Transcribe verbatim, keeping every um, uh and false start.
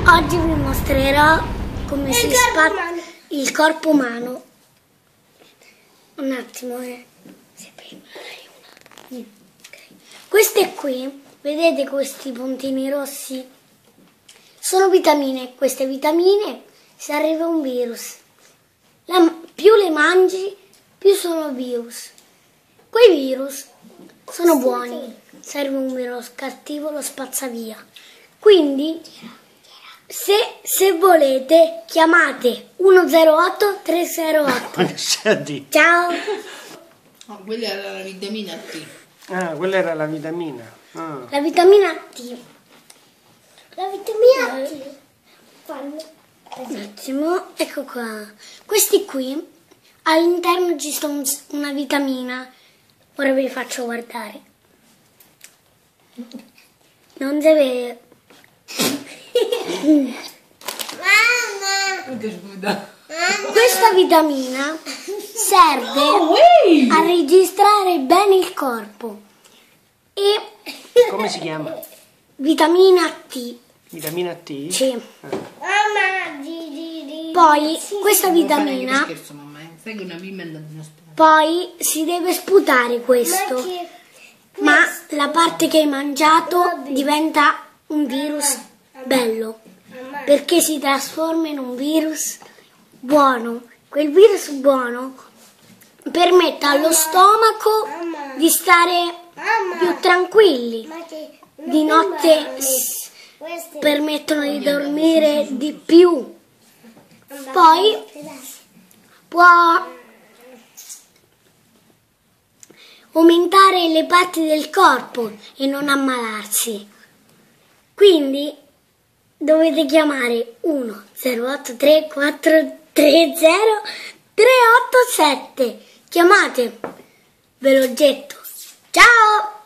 Oggi vi mostrerò come il si spazza il corpo umano. Un attimo, eh. Se prima dai una. Okay. Queste qui, vedete questi puntini rossi? Sono vitamine. Queste vitamine, se arriva un virus, la, più le mangi, più sono virus. Quei virus sono buoni. Serve un virus cattivo, lo spazza via. Quindi, se, se volete, chiamate uno zero otto tre zero otto. Ciao! Oh, quella era la vitamina T. Ah, quella era la vitamina. Ah. La vitamina T. La vitamina T. Quando? Un attimo, ecco qua. Questi qui, all'interno ci sta un, una vitamina. Ora vi faccio guardare. Non deve... Mamma! Questa vitamina serve a registrare bene il corpo. E Come si chiama? vitamina T. Vitamina T? Sì. Mamma! Di, di, di. Poi questa Non fare vitamina, che scherzo, mamma, eh. Sai che una bimba è andata in ospedale. poi si deve sputare questo. Ma che... Ma la parte che hai mangiato diventa un virus bello, perché si trasforma in un virus buono. Quel virus buono permette allo stomaco di stare più tranquilli. Ma che... Di notte s- permettono di dormire di più. Poi può aumentare le parti del corpo e non ammalarsi. Quindi dovete chiamare uno zero otto tre quattro tre zero tre otto sette. Chiamate, ve lo getto. Ciao!